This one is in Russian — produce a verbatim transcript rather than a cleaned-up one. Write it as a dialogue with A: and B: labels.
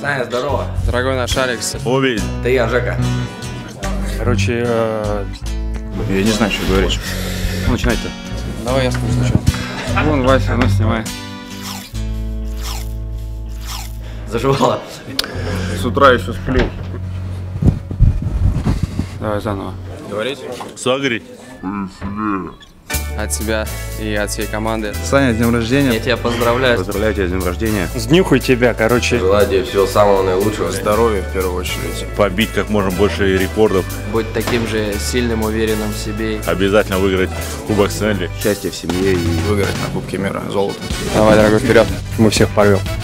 A: Саня, здорово.
B: Дорогой наш Алекс.
C: Увидь.
A: Это я, Жека.
B: Короче, э...
C: я не знаю, что говорить. Начинай-то.
B: Давай я скажу сначала.
D: Вон, Вася, ну снимай.
A: Заживало.
C: С утра еще сплю.
D: Давай заново.
B: Говорить?
C: Согреть.
B: От себя и от всей команды.
D: Саня, с днем рождения.
A: Я тебя поздравляю.
C: Поздравляю тебя с днем рождения.
D: Сднюхай тебя, короче.
A: Желаю тебе всего самого наилучшего.
C: Здоровья в первую очередь. Побить как можно больше рекордов.
A: Быть таким же сильным, уверенным в себе.
C: Обязательно выиграть Кубок Стэнли.
D: Счастья в семье и
C: Выиграть на Кубке мира золото.
B: Давай, дорогой, вперед. Мы всех порвем.